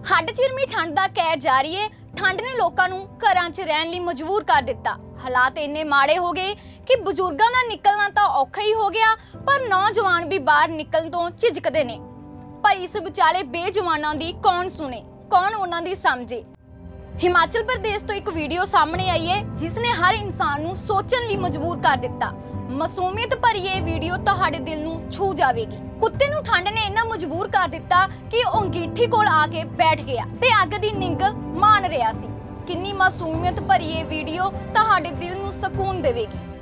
हड्ड चिरमी ठंड का कहर जारी है। ठंड ने लोगों को घरां च रहन लई मजबूर कर दिता। हालात इन्ने माड़े हो गए कि बजुर्गों का निकलना तो औखा ही हो गया, पर नौजवान भी बाहर निकलण तो झिझकदे ने। पर इस विचाले बेजवानां दी कौन सुने, कौन उन्हां दी समझे। हिमाचल प्रदेश तो एक वीडियो सामने आई है जिसने हर इंसान नूं सोचण लई मजबूर कर दिता। मासूमियत भरी ये वीडियो तुहाडे दिल नूं छू जावेगी। कुत्ते नूं ठंड ने इन्ना मजबूर कर दिता कि ओह अंगीठी कोल आके बैठ गया ते अग दी निंग मान रहा सी। किन्नी मासूमियत भरी ये वीडियो तुहाडे दिल नूं सकून देवेगी।